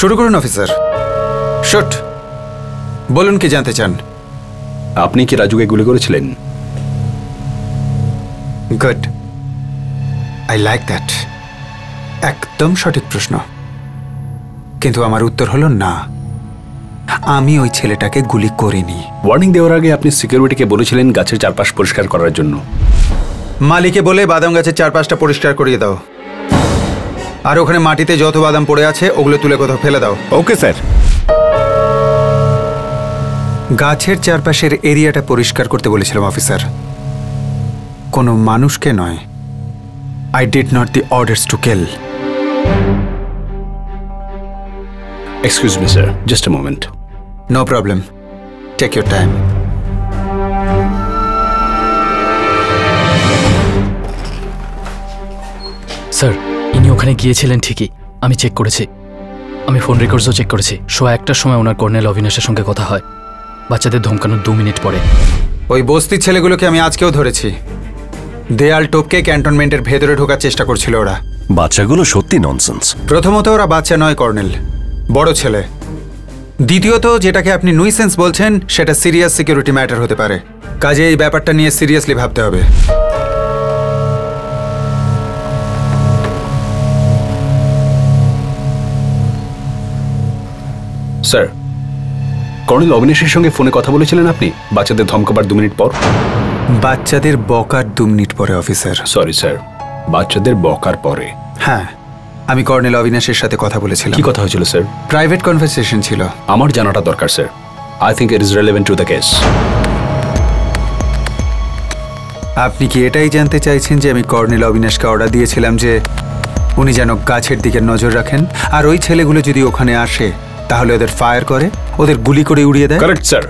শুরু করুন officer. Shoot. বলুন কি জানতে চান? আপনি কি রাজুকে গুলি করেছিলেন? Good, I like that. একদম সঠিক প্রশ্ন, কিন্তু আমার উত্তর হলো না, আমি ওই ছেলেটাকে গুলি করিনি। ওয়ার্নিং দেওয়ার আগে আপনি সিকিউরিটিকে বলেছিলেন গাছের চারপাশ পরিষ্কার করার জন্য। মালিকে বলে বাদাম গাছের চারপাশটা পরিষ্কার করিয়ে দাও, আর ওখানে মাটিতে যত বাদাম পড়ে আছে ওগুলো তুলে কোথাও ফেলে দাও। Okay sir. গাছের চারপাশের এরিয়াটা পরিষ্কার করতে বলেছিলাম অফিসার, কোনো মানুষকে নয়। I did not the orders to kill. Excuse me sir, just a moment. No problem, take your time. Sir, ইনি ওখানে গিয়েছিলেন ঠিকই, আমি চেক করেছি, আমি ফোন রেকর্ডসও চেক করেছি। 1:01টার সময় ওনার কর্নেল অবিনাশের সঙ্গে কথা হয়, বাচ্চাদের ধমকানোর 2 মিনিট পরে। ওই বস্তির ছেলেগুলোকে আমি আজকেও ধরেছি, দেয়াল টপকে ক্যান্টনমেন্টের ভেতরে ঢোকার চেষ্টা করছিল ওরা। বাচ্চাগুলো সত্যি ননসেন্স। প্রথমত ওরা বাচ্চা নয় কর্নেল, বড় ছেলে। দ্বিতীয়ত যেটাকে আপনি নুইসেন্স বলছেন সেটা সিরিয়াস সিকিউরিটি ম্যাটার হতে পারে, কাজে এই ব্যাপারটা নিয়ে সিরিয়াসলি ভাবতে হবে। স্যার, কর্নেল অবিনাশের সঙ্গে ফোনে কথা বলেছিলেন আপনি বাচ্চাদের ধমকাবার 2 মিনিট পর? বাচ্চাদের বকার 2 মিনিট পরে অফিসার। সরি স্যার, বাচ্চাদের বকার পরে? হ্যাঁ, আমি কর্নেল অবিনাশের সাথে কথা বলেছিলাম। কি কথা হয়েছিল স্যার? প্রাইভেট কনভারসেশন ছিল। আমার জানাটা দরকার sir. I think it is relevant to the case. আপনি কি এটাই জানতে চাইছেন যে আমি কর্নেল অবিনাশকে অর্ডার দিয়েছিলাম যে উনি যেন গাছের দিকে নজর রাখেন, আর ওই ছেলেগুলো যদি ওখানে আসে তাহলে ওদের ফায়ার করে, ওদের গুলি করে উড়িয়ে দেয়? Correct sir.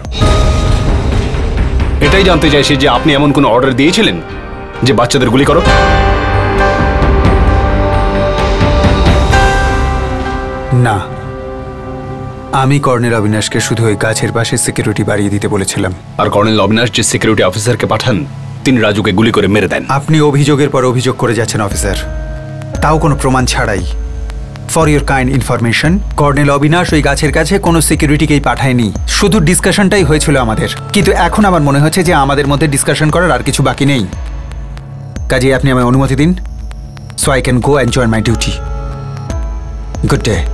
এটাই জানতে চাইছি যে আপনি এমন কোনো অর্ডার দিয়েছিলেন যে বাচ্চাদের গুলি করো? না, আমি কর্নেল অবিনাশকে শুধু ওই গাছের পাশে সিকিউরিটি বাড়িয়ে দিতে বলেছিলাম। আর কর্নেল অবিনাশ যে সিকিউরিটি অফিসারকে পাঠান তিনি রাজুকে গুলি করে মেরে দেন। আপনি অভিযোগের পর অভিযোগ করে যাচ্ছেন অফিসার, তাও কোনো প্রমাণ ছাড়াই। For your kind information, colonel Avinash ওই গাছের কাছে কোনো সিকিউরিটিকেই পাঠায়নি, শুধু ডিসকাশনটাই হয়েছিল আমাদের। কিন্তু এখন আমার মনে হচ্ছে যে আমাদের মধ্যে ডিসকাশন করার আর কিছু বাকি নেই, কাজেই আপনি আমায় অনুমতি দিন, so I can go and join my duty. Good day.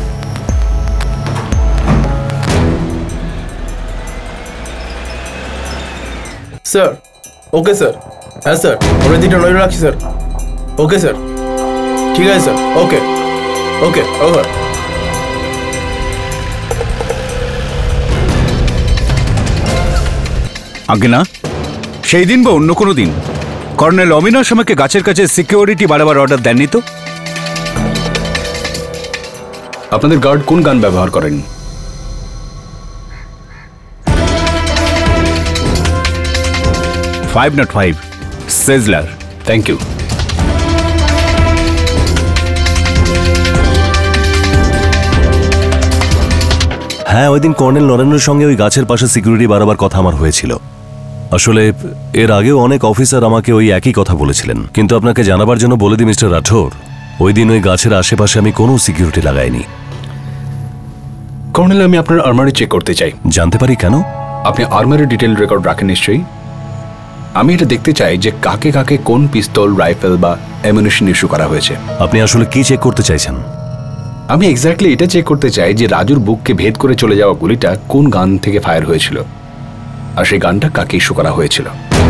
Sir. Okay sir. হ্যাঁ স্যার, আমরা দিনটা নজর রাখছি স্যার। ওকে স্যার, ঠিক আছে স্যার। ওকে ওকে, ওভার। আগে না, সেই দিন বা অন্য কোনো দিন কর্নেল অবিনাশ আমাকে গাছের কাছে সিকিউরিটি বাড়াবার অর্ডার দেননি তো? আপনাদের গার্ড কোন গান ব্যবহার করেন? .505 সেজলার। Thank you. হ্যাঁ, ওই দিন কর্নেল নরেন্দ্রের সঙ্গে ওই গাছের পাশে সিকিউরিটি বাড়াবার কথা আমার হয়েছিল। আসলে এর আগেও অনেক অফিসার আমাকে ওই একই কথা বলেছিলেন, কিন্তু আপনাকে জানাবার জন্য বলে দিই মিস্টার রাঠোর, ওই দিন ওই গাছের আশেপাশে আমি কোনো সিকিউরিটি লাগাইনি। কর্নেল, আমি আপনার আর্মারি চেক করতে চাই। জানতে পারি কেন? আপনি আর্মারির ডিটেল রেকর্ড রাখেন নিশ্চয়ই। আমি এটা দেখতে চাই যে কাকে কাকে কোন পিস্তল, রাইফেল বা অ্যামুনিশন ইস্যু করা হয়েছে। আপনি আসলে কি চেক করতে চাইছেন? আমি এক্স্যাক্টলি এটা চেক করতে চাই যে রাজুর বুককে ভেদ করে চলে যাওয়া গুলিটা কোন গান থেকে ফায়ার হয়েছিল, আর সেই গানটা কাকে ইস্যু করা হয়েছিল।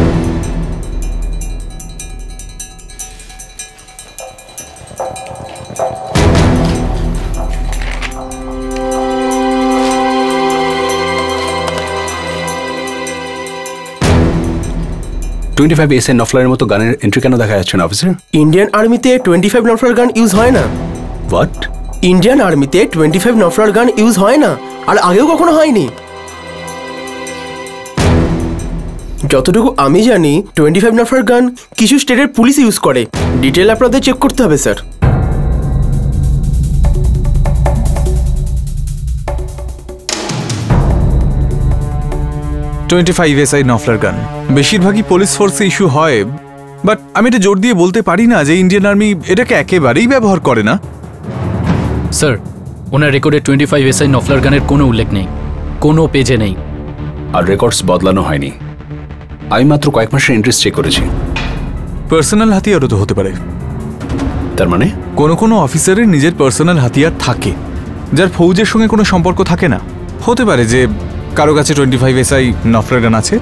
.25 নফলারের মতো গানের এন্ট্রি কেন দেখা যাচ্ছে না অফিসার? ইন্ডিয়ান আর্মিতে 25 নফলার গান ইউজ হয় না। হোয়াট? ইন্ডিয়ান আর্মিতে 25 নফলার গান ইউজ হয় না, আর আগেও কখনো হয়নি। যতটুকু আমি জানি 25 নফলার গান কিছু স্টেটের পুলিশ ইউজ করে। ডিটেল আপনাদের চেক করতে হবে স্যার। .25 নফলার গান বেশিরভাগই পুলিশ ফোর্সে ইস্যু হয়, বাট আমি এটা জোর দিয়ে বলতে পারি না যে ইন্ডিয়ান আর্মি এটাকে একেবারেই ব্যবহার করে না। স্যার, ওনার রেকর্ডে 25 SI নফলার গানের কোনো উল্লেখ নেই, কোনো পেজে নেই। আর রেকর্ডস বদলানো হয়নি। আমি মাত্র কয়েক মাসের ইন্টারেস্ট চেক করেছি। পার্সোনাল হাতিয়ারও তো হতে পারে। তার মানে কোনো কোনো অফিসারের নিজের পার্সোনাল হাতিয়ার থাকে, যার ফৌজের সঙ্গে কোনো সম্পর্ক থাকে না। হতে পারে যে কারো কাছে 25 SI নফলার গান আছে।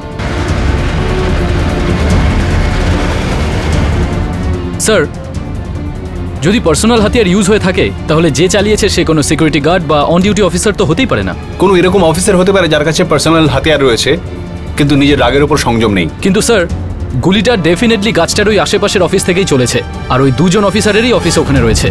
স্যার, যদি পার্সোনাল হাতিয়ার ইউজ হয়ে থাকে তাহলে যে চালিয়েছে সে কোনো সিকিউরিটি গার্ড বা অন ডিউটি অফিসার তো হতেই পারে না। কোনো এরকম অফিসার হতে পারে যার কাছে পার্সোনাল হাতিয়ার রয়েছে কিন্তু নিজের রাগের উপর সংযম নেই। কিন্তু স্যার, গুলিটা ডেফিনেটলি গাছটার ওই আশেপাশের অফিস থেকেই চলেছে, আর ওই দুজন অফিসারেরই অফিস ওখানে রয়েছে।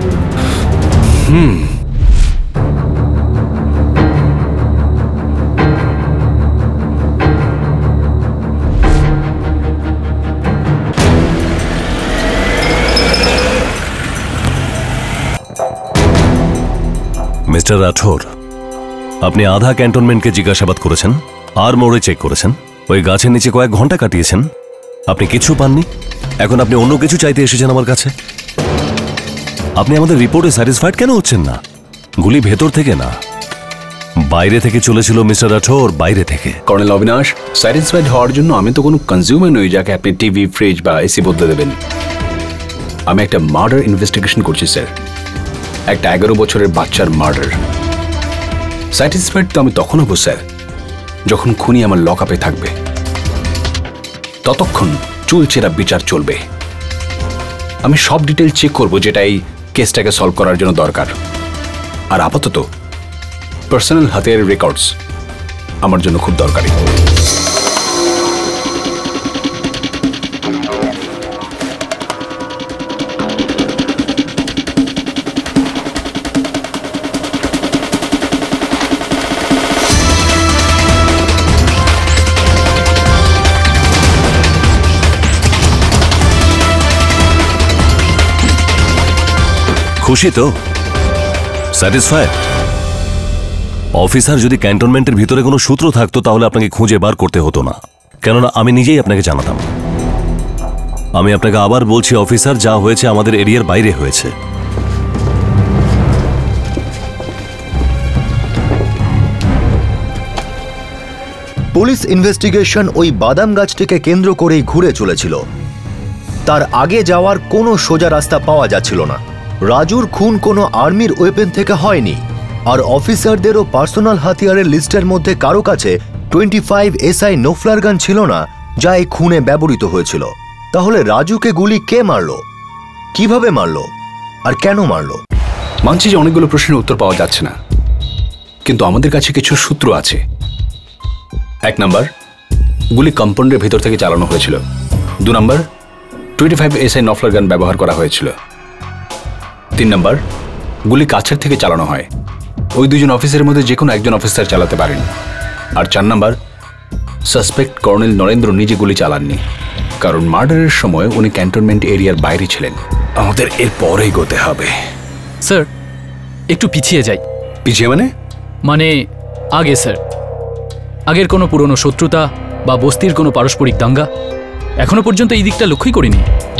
মিস্টার রাঠোর, আপনি আধা ক্যান্টনমেন্টকে জিজ্ঞাসাবাদ করেছেন, আর মোড়ে চেক করেছেন, ওই গাছের নিচে কয়েক ঘন্টা কাটিয়েছেন, আপনি কিছু পাননি। এখন আপনি অন্য কিছু চাইতে এসেছেন আমার কাছে। আপনি আমাদের রিপোর্টে স্যাটিসফাইড কেন হচ্ছেন না? গুলি ভেতর থেকে না, বাইরে থেকে চলেছিল মিস্টার রাঠোর, বাইরে থেকে। কর্নেল অবিনাশ, স্যাটিসফাইড হওয়ার জন্য আমি তো কোনো কনজিউমার নই যাকে আপনি টিভি, ফ্রিজ বা এসি বদলে দেবেন। আমি একটা মার্ডার ইনভেস্টিগেশন করছি স্যার, একটা 11 বছরের বাচ্চার মার্ডার। স্যাটিসফাইড তো আমি তখন হবো স্যার যখন খুনি আমার লকআপে থাকবে, ততক্ষণ চুলচেরা বিচার চলবে। আমি সব ডিটেল চেক করব যেটা এই কেসটাকে সলভ করার জন্য দরকার। আর আপাতত পার্সোনাল হাতের রেকর্ডস আমার জন্য খুব দরকারি। খুশি তো? স্যাটিসফাইড? অফিসার, যদি ক্যান্টনমেন্টের ভিতরে কোনো সূত্র থাকতো তাহলে আপনাকে খুঁজে বার করতে হতো না, কেননা আমি নিজেই আপনাকে জানাতাম। আমি আপনাকে আবার বলছি অফিসার, যা হয়েছে আমাদের এরিয়ার বাইরে হয়েছে। পুলিশ ইনভেস্টিগেশন ওই বাদাম গাছটিকে কেন্দ্র করেই ঘুরে চলেছিল। তার আগে যাওয়ার কোনো সোজা রাস্তা পাওয়া যাচ্ছিল না। রাজুর খুন কোনো আর্মির ওয়েপেন থেকে হয়নি, আর অফিসারদেরও পার্সোনাল হাতিয়ারের লিস্টের মধ্যে কারো কাছে 25 SI নোফলার গান ছিল না যা এই খুনে ব্যবহৃত হয়েছিল। তাহলে রাজুকে গুলি কে মারলো, কিভাবে মারলো, আর কেন মারলো? মানছি যে অনেকগুলো প্রশ্নের উত্তর পাওয়া যাচ্ছে না, কিন্তু আমাদের কাছে কিছু সূত্র আছে। 1 নাম্বার, গুলি কম্পাউন্ডের ভেতর থেকে চালানো হয়েছিল। 2 নাম্বার, 25 SI নফলার গান ব্যবহার করা হয়েছিল। 3 নাম্বার, গুলি কাছের থেকে চালানো হয়, ওই দুজন অফিসারের মধ্যে যে কোনো একজন অফিসার চালাতে পারেন। আর 4 নাম্বার, সাসপেক্ট কর্নেল নরেন্দ্র নিজে গুলি চালাননি, কারণ মার্ডারের সময় উনি ক্যান্টনমেন্ট এরিয়ার বাইরে ছিলেন। আমাদের এর পরেই এগোতে হবে। স্যার, একটু পিছিয়ে যাই। পিছিয়ে মানে আগে স্যার, আগের কোনো পুরনো শত্রুতা বা বস্তির কোনো পারস্পরিক দাঙ্গা? এখনো পর্যন্ত এই দিকটা লক্ষ্যই করিনি।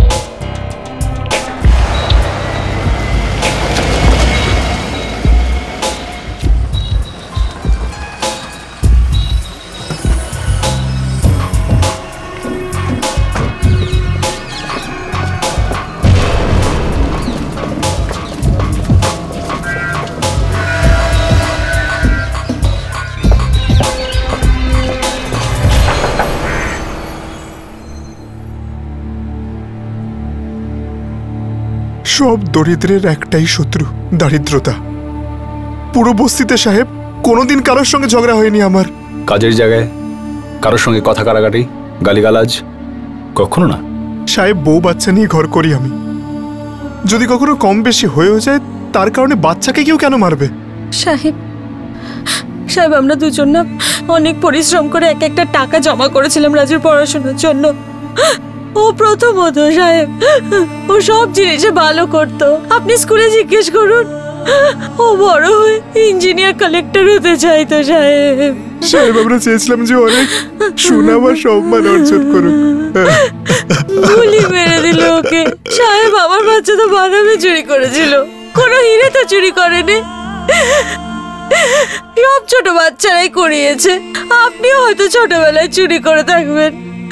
সব দরিদ্রের একটাই শত্রু, দারিদ্রতা। পুরো বস্তিতে সাহেব কোনোদিন কারোর সঙ্গে ঝগড়া হয়নি আমার। কাজের জায়গায় কারোর সঙ্গে কথা কাটাকাটি, গালিগালাজ কখনো না। সাহেব, বউ বাচ্চা নিয়ে ঘর করি আমি। যদি কখনো কম বেশি হয়েও যায় তার কারণে বাচ্চাকে কেউ কেন মারবে? সাহেব, আমরা দুজন না অনেক পরিশ্রম করে এক একটা টাকা জমা করেছিলাম রাজুর পড়াশোনার জন্য। ও প্রথমত সাহেব, ও সব জিনিসে ভালো করতো। আপনি স্কুলে জিজ্ঞেস করুন, ও বড় হয়ে ইঞ্জিনিয়ার কালেক্টর হতে চাইতো সাহেব। সাহেব, আমরা চেয়েছিলাম যে অনেক সুনাম আর সম্মান অর্জন করুক। গুলি মেরে দিল ওকে। সাহেব, আমার বাচ্চা তো বাদামে চুরি করেছিল, কোনো হিরে তো চুরি করেনি। সব ছোট বাচ্চারাই করিয়েছে, আপনিও হয়তো ছোটবেলায় চুরি করে থাকবেন।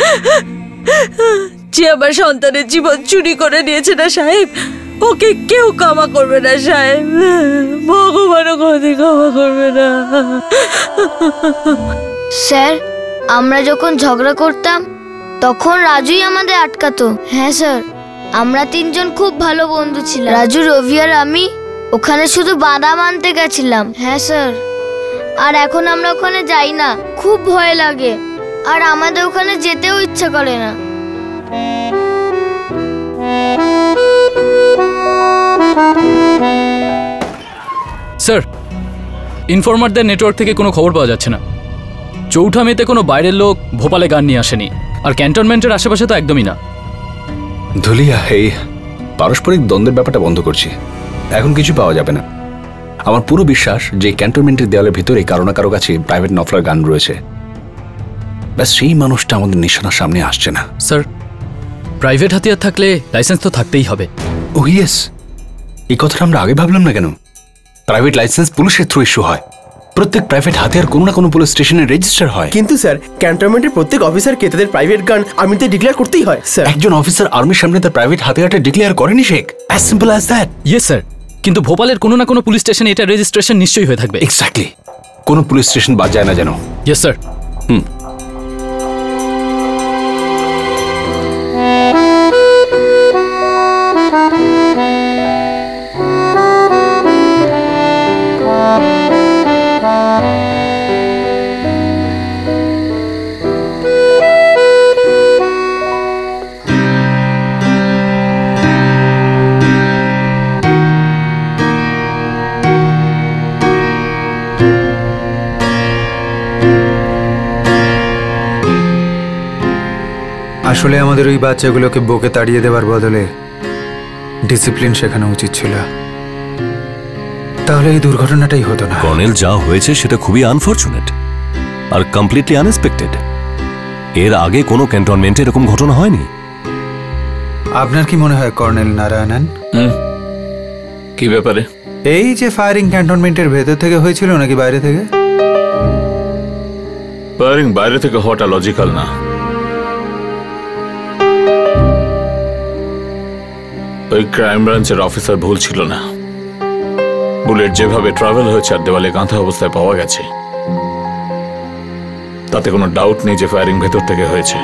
যে আমার সন্তানের জীবন চুরি করে নিয়েছে না সাহেব, ওকে কেউ ক্ষমা করবে না সাহেব, ভগবানও কোনোদিন ক্ষমা করবে না। স্যার, আমরা যখন ঝগড়া করতাম তখন রাজুই আমাদের আটকাতো। হ্যাঁ স্যার, আমরা তিনজন খুব ভালো বন্ধু ছিলাম। রাজু, রবি আর আমি ওখানে শুধু বাদাম আনতে গেছিলাম। হ্যাঁ স্যার, আর এখন আমরা ওখানে যাই না, খুব ভয় লাগে, আর আমাদের ওখানে যেতেও ইচ্ছা করে না। স্যার, ইনফরমারদের নেটওয়ার্ক থেকে কোনো খবর পাওয়া যাচ্ছে না। চৌঠা মেতে কোনো বাইরের লোক ভোপালে গান নিয়ে আসেনি, আর ক্যান্টনমেন্টের আশেপাশে তো একদমই না। ধুলিয়া, এই পারস্পরিক দ্বন্দ্বের ব্যাপারটা বন্ধ করছি, এখন কিছু পাওয়া যাবে না। আমার পুরো বিশ্বাস যে ক্যান্টনমেন্টের দেওয়ালের ভিতরে কারো না কারো কাছে প্রাইভেট নফলার গান রয়েছে, ব্যাস সেই মানুষটা আমাদের নিশানার সামনে আসছে না। স্যার, প্রাইভেট হাতিয়ার থাকলে লাইসেন্স তো থাকতেই হবে। ও ইয়েস, এই কথাটা আমরা আগে ভাবলাম না কেন? প্রাইভেট লাইসেন্স পুলিশের থ্রু ইস্যু হয়, প্রত্যেক প্রাইভেট হাতিয়ার কোনো না কোনো পুলিশ স্টেশনে রেজিস্টার হয়। কিন্তু স্যার, ক্যান্টনমেন্টের প্রত্যেক অফিসারকে তাদের প্রাইভেট গান আর্মিতে ডিক্লেয়ার করতেই হয় স্যার। একজন অফিসার আর্মির সামনে তার প্রাইভেট হাতিয়ারটা ডিক্লেয়ার করেনি Sheikh, as simple as that. Yes sir, কিন্তু ভোপালের কোনো না কোনো পুলিশ স্টেশনে এটা রেজিস্ট্রেশন নিশ্চয়ই হয়ে থাকবে। এক্স্যাক্টলি, কোনো পুলিশ স্টেশন বাদ যায় না যেন। Yes sir. আসলে আমাদের ওই বাচ্চাগুলোকে বকে তাড়িয়ে দেওয়ার বদলে ডিসিপ্লিন শেখানো উচিত ছিল, তাহলে এই দুর্ঘটনাটাই হতো না। কর্নেল, যা হয়েছে সেটা খুবই আনফরচুনেট আর কমপ্লিটলি আনএক্সপেক্টেড। এর আগে কোনো ক্যান্টনমেন্টে এরকম ঘটনা হয়নি। আপনার কি মনে হয় কর্নেল নারায়ণন? কি ব্যাপারে? এই যে ফায়ারিং ক্যান্টনমেন্টের ভেতর থেকে হয়েছিল নাকি বাইরে থেকে? ফায়ারিং বাইরে থেকে হওয়াটা লজিক্যাল না। ওই ক্রাইম ব্রাঞ্চের অফিসার ভুল ছিল না। বুলেট যেভাবে ট্রাভেল হয়েছে আর দেওয়ালে গাঁথা অবস্থায় পাওয়া গেছে, তাতে কোনো ডাউট নেই যে ফায়ারিং ভেতর থেকে হয়েছে।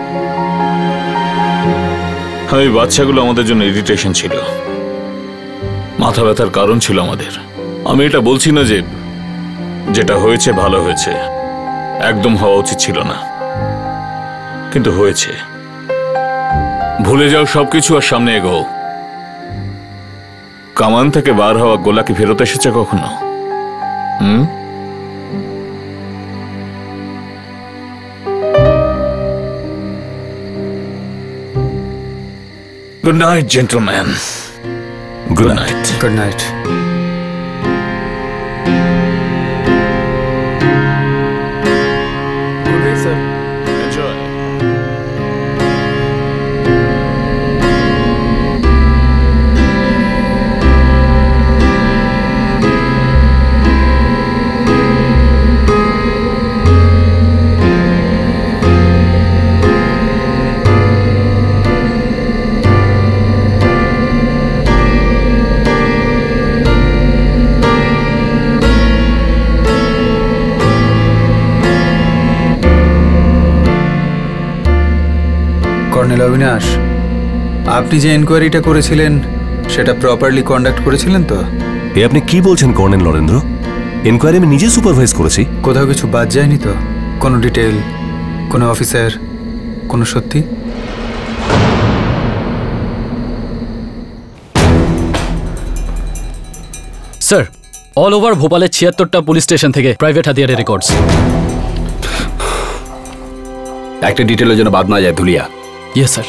ওই বাচ্চাগুলো আমাদের জন্য ইরিটেশন ছিল, মাথা ব্যথার কারণ ছিল আমাদের। আমি এটা বলছি না যে যেটা হয়েছে ভালো হয়েছে, একদম হওয়া উচিত ছিল না, কিন্তু হয়েছে। ভুলে যাও সবকিছু আর সামনে এগোও। কামান থেকে বার হওয়া গোলা কি ফেরত এসেছে কখনো? Good night gentleman. Good night. Good night. Good night sir. Enjoy. Colonel Avinash, আপনি যে এনকোয়ারিটা করেছিলেন সেটা প্রপারলি কন্ডাক্ট করেছিলেন তো? এ আপনি কি বলছেন কর্নেল নরেন্দ্র? এনকোয়ারি আমি নিজে সুপারভাইজ করেছি। কোথাও কিছু বাদ যায়নি তো? কোনো ডিটেল, কোনো অফিসার, কোনো সত্যি? স্যার, অল ওভার ভোপালের ৭৬টা পুলিশ স্টেশন থেকে প্রাইভেট হাতিয়ারের রেকর্ডস। একটা ডিটেলের জন্য বাদ না যায় ধুলিয়া। Yes sir.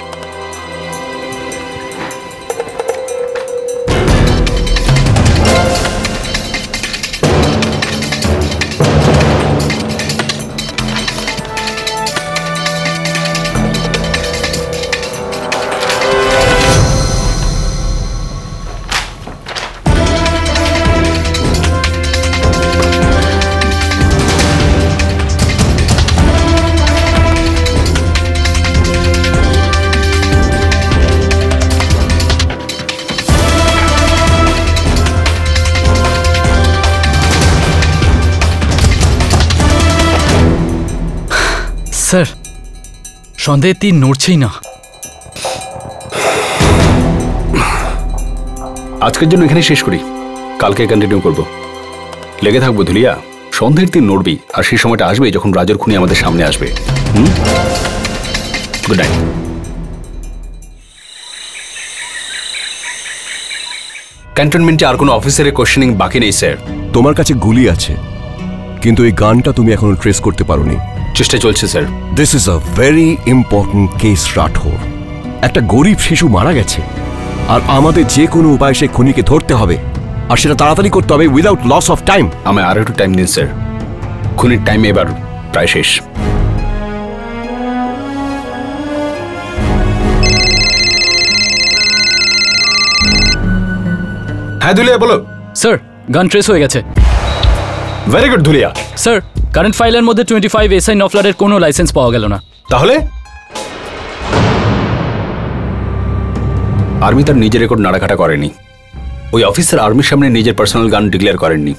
স্যার সন্দেহের তীর নড়ছেই না। আজকের জন্য এখানে শেষ করি, কালকে কন্টিনিউ করব। লেগে থাকবো ধুলিয়া, সন্দেহের তীর নড়বি, আর সেই সময়টা আসবে যখন রাজুর খুনি আমাদের সামনে আসবে। Good night. ক্যান্টনমেন্টে আর কোনো অফিসারের কোশ্চেনিং বাকি নেই স্যার। তোমার কাছে গুলি আছে, কিন্তু এই গানটা তুমি এখনো ট্রেস করতে পারোনি। চেষ্টা চলছে sir. This is a very important case Rathore. একটা গরিব শিশু মারা গেছে, আর আমাদের যে কোনো উপায় সেই খুনিকে ধরতে হবে, আর সেটা তাড়াতাড়ি করতে হবে উইদাউট লস অফ টাইম। আমায় আর একটু টাইম দিন স্যার, খুনির টাইম এবার প্রায় শেষ। হ্যাঁ ধুলিয়া বলো। স্যার গান ট্রেস হয়ে গেছে। Very good Dhulia. Sir current ফাইলের মধ্যে 25 এসআই নফলারের কোনো লাইসেন্স পাওয়া গেল না। তাহলে আর্মি তার নিজের রেকর্ড নাড়াঘাটা করেনি, ওই অফিসার আর্মির সামনে নিজের পার্সোনাল গান ডিক্লেয়ার করেননি।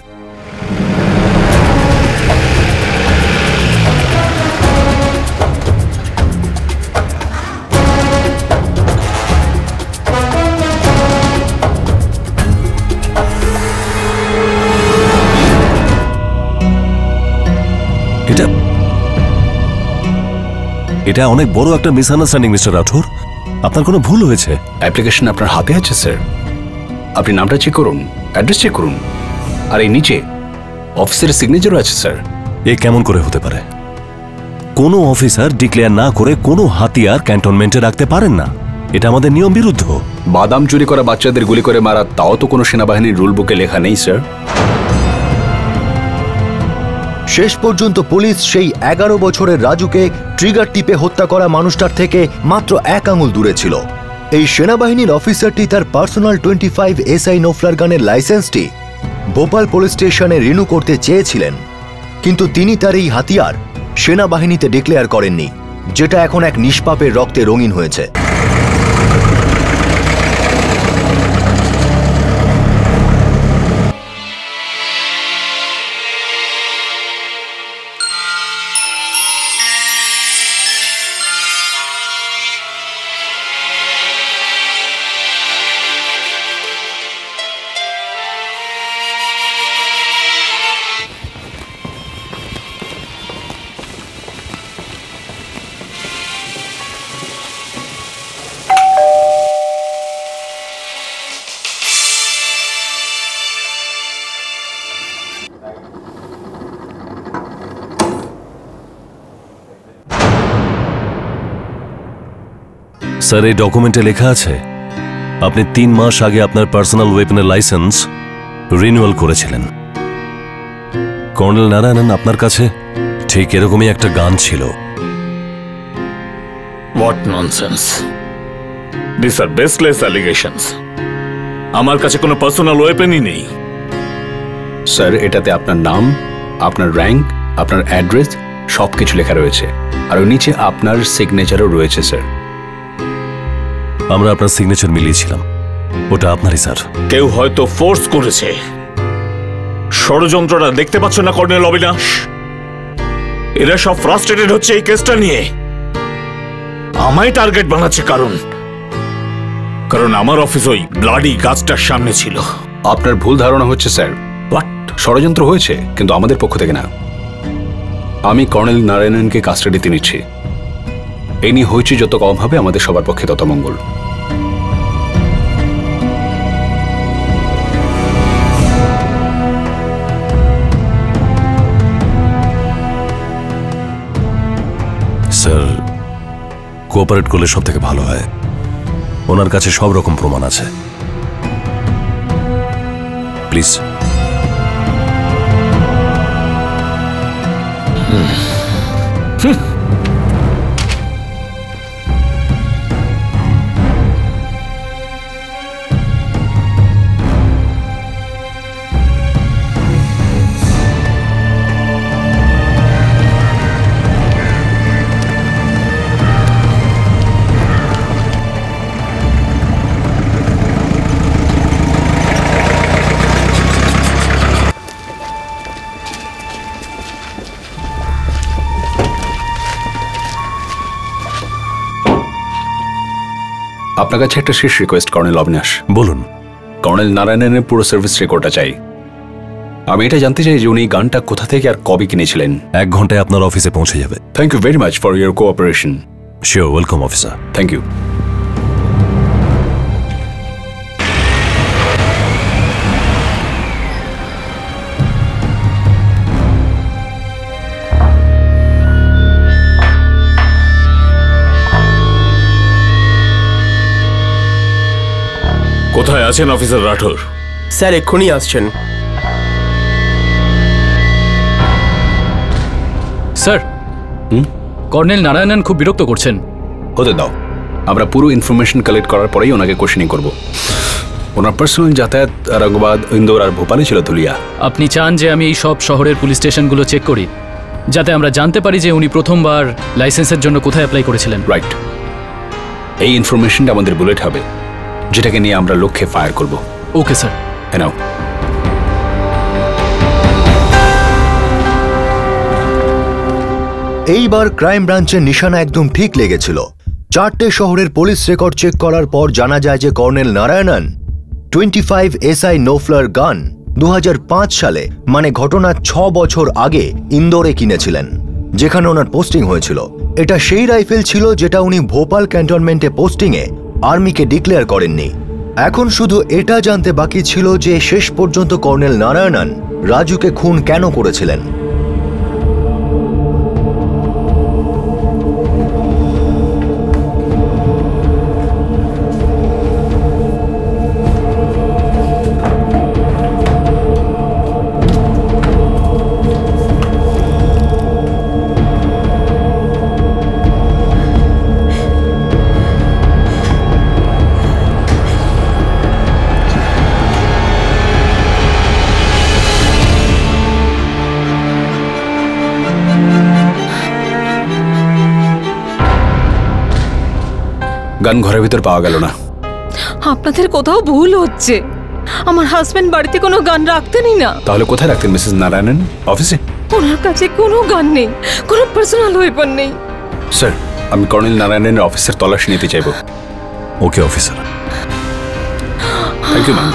এটা অনেক বড় একটা মিসআন্ডারস্ট্যান্ডিং মিস্টার রাঠোর। আপনার কোনো ভুল হয়েছে। অ্যাপ্লিকেশন আপনার হাতে আছে স্যার, আপনি নামটা চেক করুন, অ্যাড্রেস চেক করুন, আর এই নিচে অফিসের সিগনেচারও আছে স্যার। এ কেমন করে হতে পারে? কোনো অফিসার ডিক্লেয়ার না করে কোনো হাতিয়ার ক্যান্টনমেন্টে রাখতে পারেন না, এটা আমাদের নিয়ম বিরুদ্ধ। বাদাম চুরি করা বাচ্চাদের গুলি করে মারা, তাও তো কোনো সেনাবাহিনীর রুল বুকে লেখা নেই স্যার। শেষ পর্যন্ত পুলিশ সেই 11 বছরের রাজুকে ট্রিগার টিপে হত্যা করা মানুষটার থেকে মাত্র 1 আঙুল দূরে ছিল। এই সেনাবাহিনীর অফিসারটি তার পার্সোনাল 25 এসআই নফলার গানের লাইসেন্সটি ভোপাল পুলিশ স্টেশনে রিনিউ করতে চেয়েছিলেন, কিন্তু তিনি তার এই হাতিয়ার সেনাবাহিনীতে ডিক্লেয়ার করেননি, যেটা এখন এক নিষ্পাপের রক্তে রঙিন হয়েছে। স্যার এই ডকুমেন্টে লেখা আছে আপনি 3 মাস আগে আপনার পার্সোনাল ওয়েপনের লাইসেন্স রিনিউয়াল করেছিলেন। কর্নেল নারায়ণন, আপনার কাছে ঠিক এরকমই একটা গান ছিল। What nonsense, this are baseless allegations. আমার কাছে কোনো পার্সোনাল ওয়েপনই নেই। স্যার এটাতে আপনার নাম, আপনার র্যাঙ্ক, আপনার অ্যাড্রেস সবকিছু লেখা রয়েছে, আর ওর নিচে আপনার সিগনেচারও রয়েছে স্যার। আমরা আপনার সিগনেচার মিলিয়েছিলাম, ওটা আপনারই স্যার। কেউ হয়তো ফোর্স করেছে। ষড়যন্ত্রটা দেখতে পাচ্ছ না কর্নেল অবিনাশ? এরা সব ফ্রাস্ট্রেটেড হচ্ছে এই কেসটা নিয়ে, আমায় টার্গেট বানাচ্ছে। কারণ আমার অফিস ওই ব্লাডি গাছটার সামনে ছিল। আপনার ভুল ধারণা হচ্ছে স্যার। ষড়যন্ত্র হয়েছে, কিন্তু আমাদের পক্ষ থেকে না। আমি কর্নেল নারায়ণনকে কাস্টাডিতে নিচ্ছি। এই নিয়ে হয়েছে যত কম হবে আমাদের সবার পক্ষে তত মঙ্গল। স্যার কোঅপারেট করলে সব থেকে ভালো হয়। ওনার কাছে সব রকম প্রমাণ আছে। প্লিজ। আপনার কাছে একটা শেষ রিকোয়েস্ট কর্নেল অবিনাশ। বলুন। কর্নেল নারায়ণনের পুরো সার্ভিস রেকর্ডটা চাই। আমি এটা জানতে চাই যে উনি গানটা কোথা থেকে আর কবে কিনেছিলেন। 1 ঘন্টায় আপনার অফিসে পৌঁছে যাবে। Thank you very much for your cooperation. Sure, welcome officer. Thank you. কোথায় আছেন অফিসার রাঠোর? স্যার এক্ষুনি আসছেন। স্যার, কর্নেল নারায়ণন খুব বিরক্ত করছেন। হতে দাও, আমরা পুরো ইনফরমেশন কালেক্ট করার পরেই ওনাকে কোশ্চেনিং করব। ওনার পার্সোনাল যাতায়াত আরাঙ্গাবাদ, ইন্দোর আর ভোপালে ছিল তুলিয়া। আপনি চান যে আমি এই সব শহরের পুলিশ স্টেশনগুলো চেক করি, যাতে আমরা জানতে পারি যে উনি প্রথমবার লাইসেন্সের জন্য কোথায় অ্যাপ্লাই করেছিলেন? রাইট। এই ইনফরমেশনটা আমাদের বুলেট হবে, যেটাকে নিয়ে আমরা লক্ষ্যে ফায়ার করব। Okay sir. হ্যাঁ, নাও। এইবার ক্রাইম ব্রাঞ্চের নিশানা একদম ঠিক লেগেছিল। 4টে শহরের পুলিশ রেকর্ড চেক করার পর জানা যায় যে কর্নেল নারায়ণন 25 SI নোফলার গান 2005 সালে, মানে ঘটনার 6 বছর আগে ইন্দোরে কিনেছিলেন, যেখানে ওনার পোস্টিং হয়েছিল। এটা সেই রাইফেল ছিল যেটা উনি ভোপাল ক্যান্টনমেন্টে পোস্টিংয়ে আর্মিকে ডিক্লেয়ার করেননি। এখন শুধু এটা জানতে বাকি ছিল যে শেষ পর্যন্ত কর্নেল নারায়ণন রাজুকে খুন কেন করেছিলেন। গান ঘরের ভিতর পাওয়া গেল না। আপনাদের কোথাও ভুল হচ্ছে। আমার হাজবেন্ড বাড়িতে কোনো গান রাখতেনই না। তাহলে কোথায় রাখতেন মিসেস নারায়ণন? অফিসে? ওনার কাছে কোনো গান নেই, কোনো পার্সোনাল ওয়েপন নেই। স্যার, আমি কর্নেল নারায়ণনের অফিসের তল্লাশি নিতে চাইব। Okay officer. Thank you ma'am.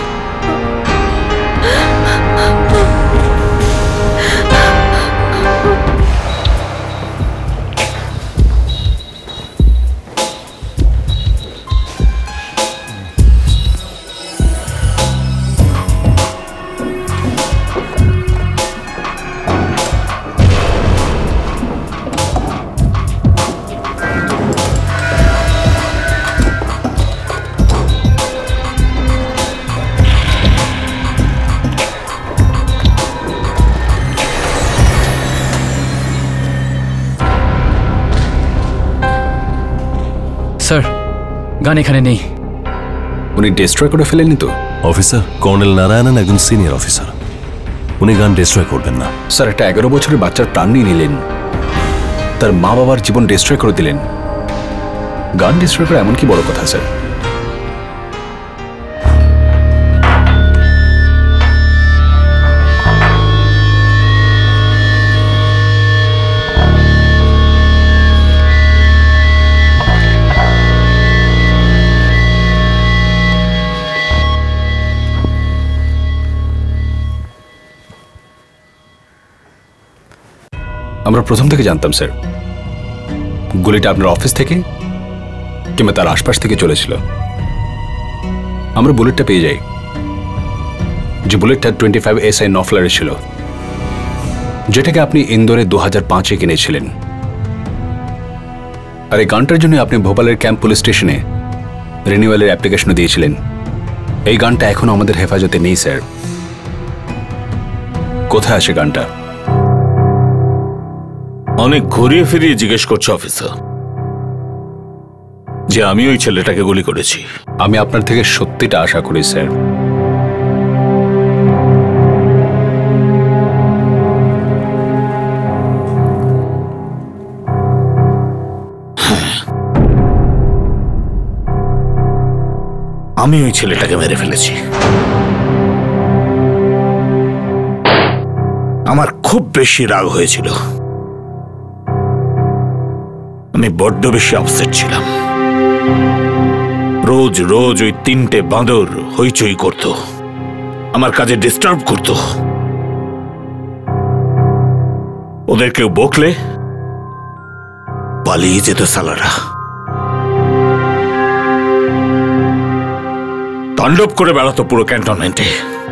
Sir, gun এখানে নেই। উনি ডিস্ট্রয় করে ফেলেননি তো? অফিসার, কর্নেল নারায়ণন একজন সিনিয়র অফিসার, উনি গান ডিস্ট্রয় করবেন না। স্যার, একটা 11 বছরের বাচ্চার প্রাণ নিয়ে নিলেন, তার মা বাবার জীবন ডিস্ট্রয় করে দিলেন। গান ডিস্ট্রয় করা এমন কি বড় কথা স্যার? আমরা প্রথম থেকে জানতাম স্যার, গুলিটা আপনার অফিস থেকে কিংবা তার আশপাশ থেকে চলেছিল। আমরা বুলেটটা পেয়ে যাই, যে বুলেটটা 25 SI নফলারের ছিল, যেটাকে আপনি ইন্দোরে 2005-এ কিনেছিলেন। আর এই গানটার জন্য আপনি ভোপালের ক্যাম্প পুলিশ স্টেশনে রিনিউয়ালের অ্যাপ্লিকেশনও দিয়েছিলেন। এই গানটা এখনো আমাদের হেফাজতে নেই স্যার। কোথায় আছে গানটা? অনেক ঘুরিয়ে ফিরিয়ে জিজ্ঞেস করছে অফিসার, যে আমি ওই ছেলেটাকে গুলি করেছি। আমি আপনার থেকে সত্যিটা আশা করি স্যার। আমি ওই ছেলেটাকে মেরে ফেলেছি। আমার খুব বেশি রাগ হয়েছিল, আমি বড্ড বেশি আপসেট ছিলাম। রোজ রোজ ওই 3টে বাঁদর হইচই করত, আমার কাজে ডিস্টার্ব করত। ওদের কেউ বকলে পালিয়ে যেত সালারা। তাণ্ডব করে বেড়াতো পুরো ক্যান্টনমেন্টে।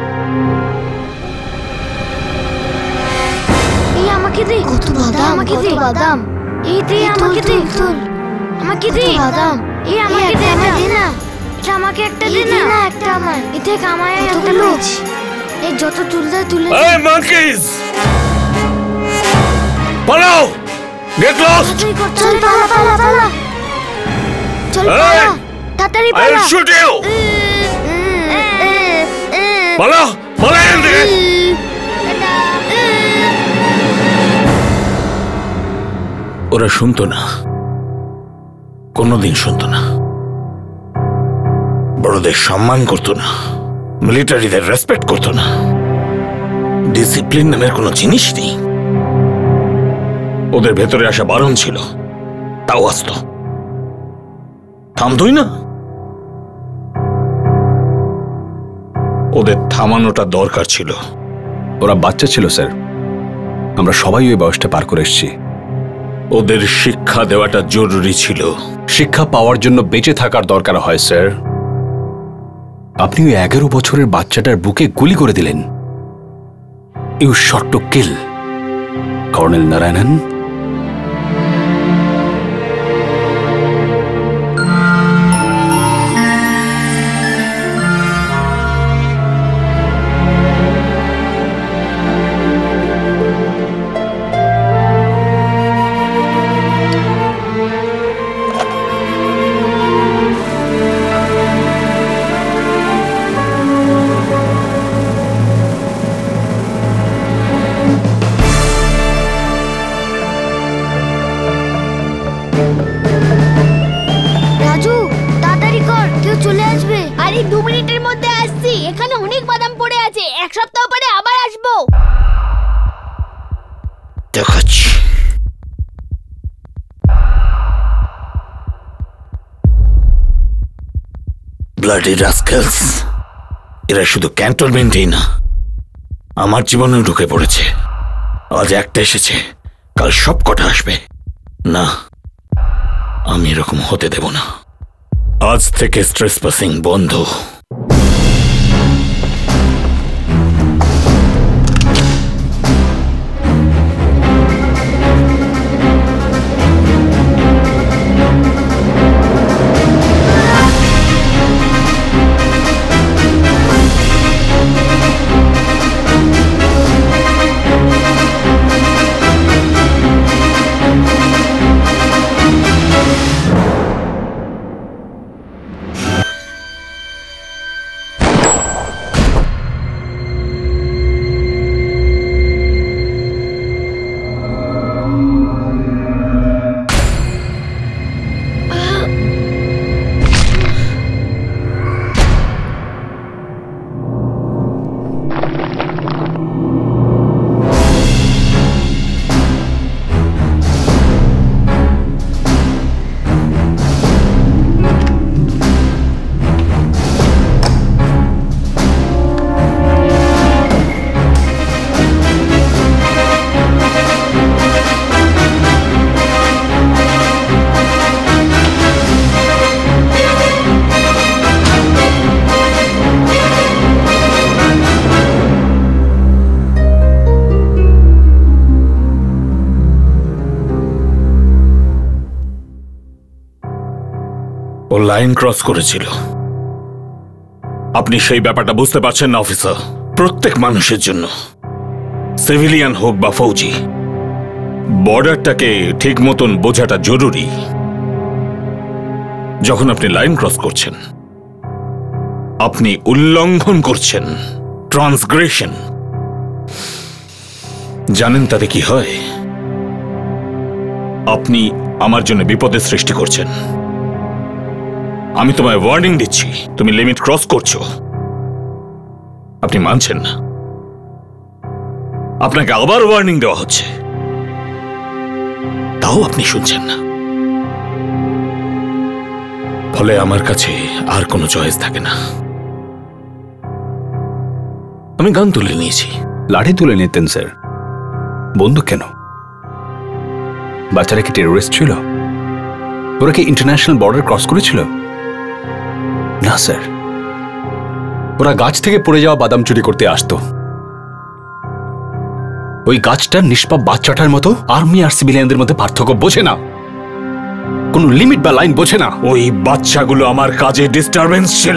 আমাকে দে, কত বাদাম, আমাকে দে বাদাম, এই দে আমাকে দে, আমাকে দে বাদাম, এই আমাকে দে না, এটা আমাকে একটা দে না, একটা আমার, এতে কামায় একটা লোচ, এই যত তুলতে তুলে। এই মাঙ্কিজ, পালাও, গেট লস্ট, চল পালা পালা পালা, চল পালা, তাড়াতাড়ি পালা, I'll shoot you, পালা পালা এন্ডে। ওরা শুনতো না, কোনোদিন শুনতো না। বড়দের সম্মান করতো না, মিলিটারিদের রেসপেক্ট করতো না, ডিসিপ্লিন নামের কোনো জিনিস নেই। ওদের ভেতরে আসা বারণ ছিল, তাও আসতো, থামতোই না। ওদের থামানোটা দরকার ছিল। ওরা বাচ্চা ছিল স্যার, আমরা সবাই ওই বয়সটা পার করে এসেছি। ওদের শিক্ষা দেওয়াটা জরুরি ছিল। শিক্ষা পাওয়ার জন্য বেঁচে থাকার দরকার হয় স্যার। আপনি ওই 11 বছরের বাচ্চাটার বুকে গুলি করে দিলেন। You shot to kill colonel Narayanan. আরে 2 মিনিটের মধ্যে আসছি, এখানে অনেক বাদাম পড়ে আছে, এক সপ্তাহ পরে আবার আসবো। দেখাচ্ছি। ব্লাডি রাস্কেলস, এরা শুধু ক্যান্টনমেন্টেই না, আমার জীবনেও ঢুকে পড়েছে। আজ একটা এসেছে, কাল সব কটা আসবে। না, আমি এরকম হতে দেব না। আজ থেকে স্ট্রেস পাসিং বন্ধ। ও লাইন ক্রস করেছিল। আপনি সেই ব্যাপারটা বুঝতে পারছেন না অফিসার? প্রত্যেক মানুষের জন্য, সিভিলিয়ান হোক বা ফৌজি, বর্ডারটাকে ঠিক মতন বোঝাটা জরুরি। যখন আপনি লাইন ক্রস করছেন, আপনি উল্লঙ্ঘন করছেন, ট্রান্সগ্রেশন। জানেন তাতে কি হয়? আপনি আমার জন্য বিপদের সৃষ্টি করছেন। আমি তোমায় ওয়ার্নিং দিচ্ছি, তুমি লিমিট ক্রস করছো। আপনি মানছেন না, আপনাকে আবার ওয়ার্নিং দেওয়া হচ্ছে, তাও আপনি শুনছেন না। ফলে আমার কাছে আর কোনো চয়েস থাকে না। আমি গান তুলে নিয়েছি। লাঠি তুলে নিতেন স্যার, বন্দুক কেন? বাচ্চারা কি টেরোরিস্ট ছিল? ওরা কি ইন্টারন্যাশনাল বর্ডার ক্রস করেছিল? না স্যার, ওরা গাছ থেকে পড়ে যাওয়া বাদাম চুরি করতে আসতো। ওই গাছটা নিষ্পাপ বাচ্চাটার মতো আর্মি আর সিভিলিয়ানদের মধ্যে পার্থক্য বোঝে না, কোনো লিমিট বা লাইন বোঝে না। ওই বাচ্চাগুলো আমার কাজে ডিস্টারবেন্স ছিল।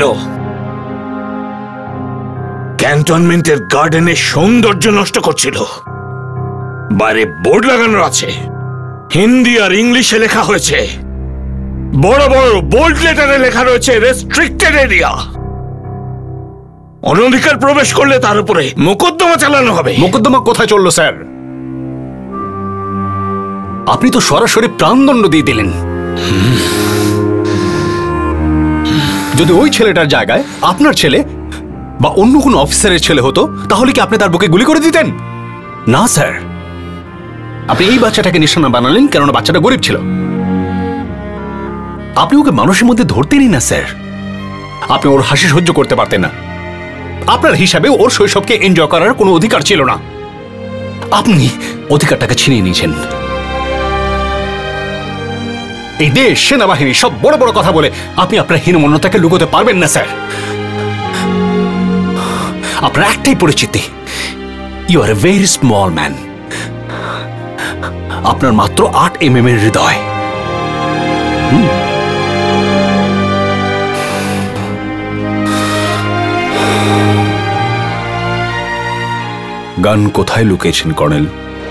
ক্যান্টনমেন্টের গার্ডেনের সৌন্দর্য নষ্ট করছিল। বাইরে বোর্ড লাগানো আছে, হিন্দি আর ইংলিশে লেখা হয়েছে, বড় বড় বোল্ড লেটারে লেখা রয়েছে রেস্ট্রিক্টেড এরিয়া। অনধিকার প্রবেশ করলে তার উপরে মোকদ্দমা চালানো হবে। মোকদ্দমা কোথায় চললো স্যার? আপনি তো সরাসরি প্রাণদণ্ড দিয়ে দিলেন। যদি ওই ছেলেটার জায়গায় আপনার ছেলে বা অন্য কোনো অফিসারের ছেলে হতো, তাহলে কি আপনি তার বুকে গুলি করে দিতেন? না স্যার, আপনি এই বাচ্চাটাকে নিশানা বানালেন কেননা বাচ্চাটা গরিব ছিল। আপনি ওকে মানুষের মধ্যে ধরতেনই না স্যার। আপনি ওর হাসি সহ্য করতে পারতেন না। আপনার হিসাবে ওর শৈশবকে এনজয় করার কোনো অধিকার ছিল না। আপনি অধিকারটাকে ছিনিয়ে নিয়েছেন। এই দেশ, সেনাবাহিনী সব বড় বড় কথা বলে আপনি আপনার হীনমন্যতাকে লুকোতে পারবেন না স্যার। আপনার একটাই পরিচিতি, you are a very small man. আপনার মাত্র 8 mm এর হৃদয়। গান কোথায় লুকিয়েছেন কর্নেল?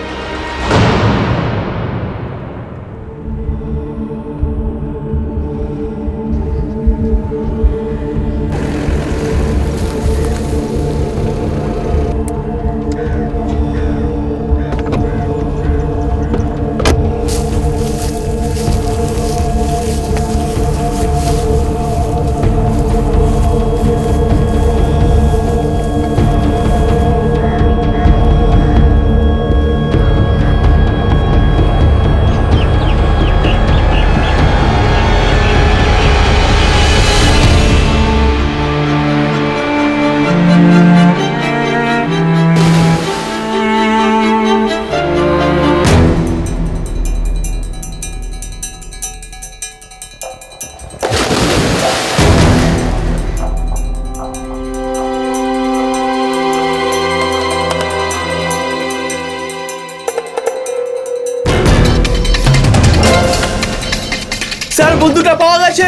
স্যার, বন্ধুটা পাওয়া গেছে।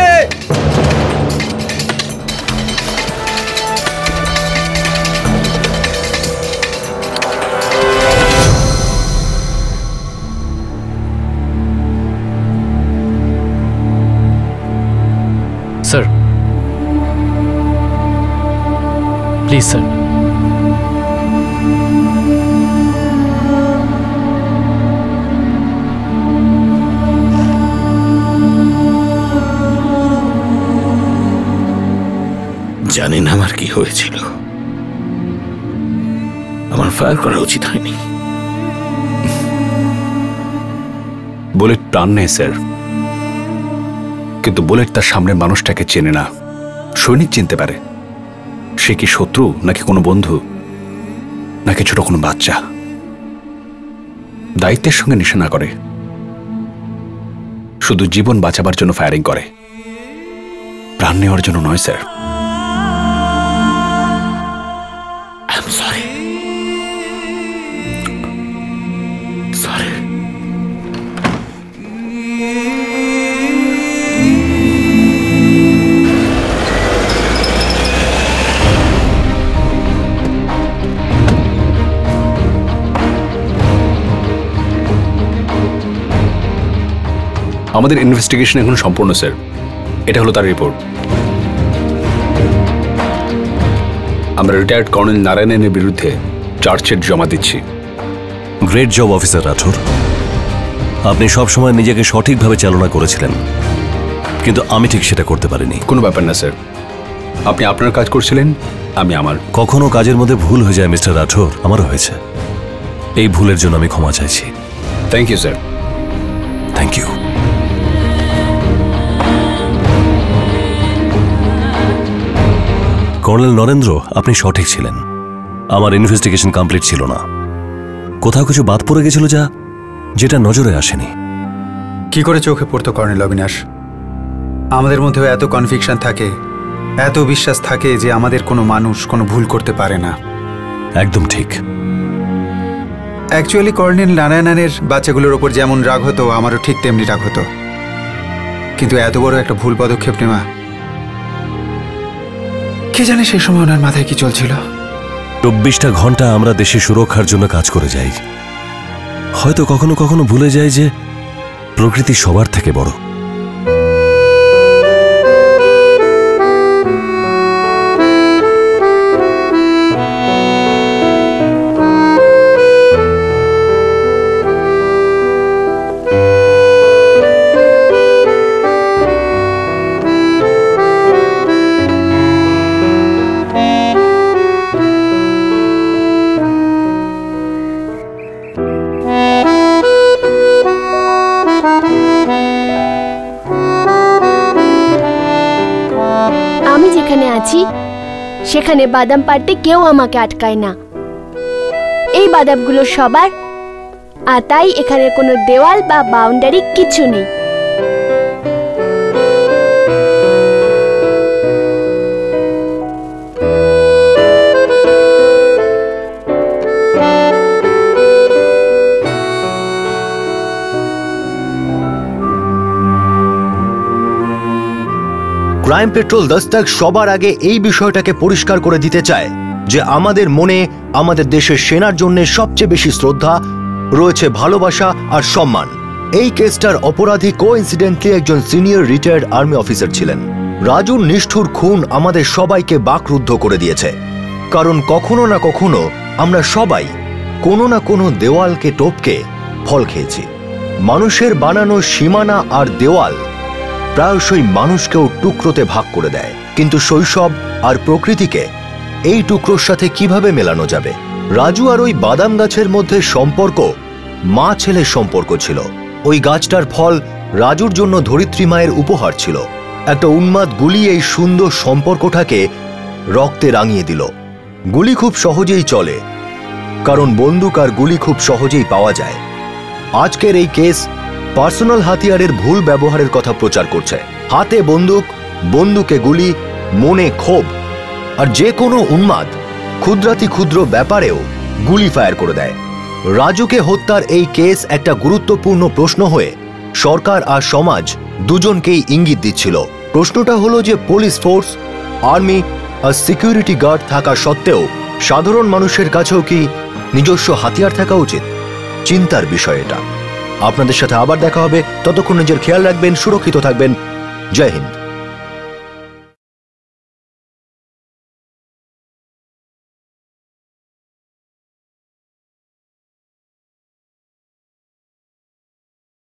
Sir, please sir. জানি না আমার কি হয়েছিল। আমার ফায়ার করা উচিত হয়নি। বুলেট প্রাণ নেই স্যার, কিন্তু বুলেট তার সামনের মানুষটাকে চেনে না। সৈনিক চিনতে পারে সে কি শত্রু নাকি কোনো বন্ধু নাকি ছোট কোনো বাচ্চা। দায়িত্বের সঙ্গে নিশানা করে, শুধু জীবন বাঁচাবার জন্য ফায়ারিং করে, প্রাণ নেওয়ার জন্য নয় স্যার। I'm sorry. Sorry. আমাদের ইনভেস্টিগেশন এখন সম্পূর্ণ স্যার। এটা হলো তার রিপোর্ট। আমরা রিটায়ার্ড কর্নেল নারায়ণের বিরুদ্ধে চার্জশিট জমা দিচ্ছি। গ্রেট জব অফিসার রাঠোর, আপনি সবসময় নিজেকে সঠিকভাবে চালনা করেছিলেন, কিন্তু আমি ঠিক সেটা করতে পারিনি। কোনো ব্যাপার না স্যার, আপনি আপনার কাজ করছিলেন, আমি আমার। কখনো কাজের মধ্যে ভুল হয়ে যায় মিস্টার রাঠোর, আমারও হয়েছে। এই ভুলের জন্য আমি ক্ষমা চাইছি। Thank you sir. Thank you. Colonel Narendra, আপনি সঠিক ছিলেন। আমার ইনভেস্টিগেশন কমপ্লিট ছিল না, কোথাও কিছু বাদ পড়ে গেছিল যেটা নজরে আসেনি। কি করে চোখে পড়তো কর্নেল অবিনাশ? আমাদের মধ্যেও এত কনভিকশন থাকে, এত বিশ্বাস থাকে যে আমাদের কোনো মানুষ কোনো ভুল করতে পারে না। একদম ঠিক। অ্যাকচুয়ালি কর্নেল নারায়ণনের বাচ্চাগুলোর ওপর যেমন রাগ হতো, আমারও ঠিক তেমনি রাগ হতো, কিন্তু এত বড় একটা ভুল পদক্ষেপ নেওয়া, কে জানে সে সময় ওনার মাথায় কি চলছিল। 24টা ঘন্টা আমরা দেশের সুরক্ষার জন্য কাজ করে যাই, হয়তো কখনো কখনো ভুলে যাই যে প্রকৃতি সবার থেকে বড়। সেখানে বাদাম পাড়তে কেউ আমাকে আটকায় না। এই বাদামগুলো সবার, আর তাই এখানে কোনো দেওয়াল বা বাউন্ডারি কিছু নেই। ক্রাইম পেট্রোল দস্তক সবার আগে এই বিষয়টাকে পরিষ্কার করে দিতে চায় যে আমাদের মনে আমাদের দেশের সেনার জন্য সবচেয়ে বেশি শ্রদ্ধা রয়েছে, ভালোবাসা আর সম্মান। এই কেসটার অপরাধী কোইন্সিডেন্টলি একজন সিনিয়র রিটায়ার্ড আর্মি অফিসার ছিলেন। রাজুর নিষ্ঠুর খুন আমাদের সবাইকে বাকরুদ্ধ করে দিয়েছে, কারণ কখনো না কখনো আমরা সবাই কোনো না কোনো দেওয়ালকে টপকে ফল খেয়েছি। মানুষের বানানো সীমানা আর দেওয়াল প্রায়শই মানুষকেও টুকরোতে ভাগ করে দেয়, কিন্তু শৈশব আর প্রকৃতিকে এই টুকরোর সাথে কিভাবে মেলানো যাবে? রাজু আর ওই বাদাম গাছের মধ্যে সম্পর্ক মা ছেলের সম্পর্ক ছিল। ওই গাছটার ফল রাজুর জন্য ধরিত্রী মায়ের উপহার ছিল। একটা উন্মাদ গুলি এই সুন্দর সম্পর্কটাকে রক্তে রাঙিয়ে দিল। গুলি খুব সহজেই চলে, কারণ বন্দুক আর গুলি খুব সহজেই পাওয়া যায়। আজকের এই কেস পার্সোনাল হাতিয়ারের ভুল ব্যবহারের কথা প্রচার করছে। হাতে বন্দুক, বন্দুকে গুলি, মনে ক্ষোভ, আর যে কোনো উন্মাদ ক্ষুদ্রাতি ক্ষুদ্র ব্যাপারেও গুলি ফায়ার করে দেয়। রাজুকে হত্যার এই কেস একটা গুরুত্বপূর্ণ প্রশ্ন হয়ে সরকার আর সমাজ দুজনকেই ইঙ্গিত দিচ্ছিল। প্রশ্নটা হলো যে পুলিশ ফোর্স, আর্মি আর সিকিউরিটি গার্ড থাকা সত্ত্বেও সাধারণ মানুষের কাছেও কি নিজস্ব হাতিয়ার থাকা উচিত? চিন্তার বিষয় এটা। আপনাদের সাথে আবার দেখা হবে, ততক্ষণ নিজের খেয়াল রাখবেন, সুরক্ষিত থাকবেন। জয় হিন্দ।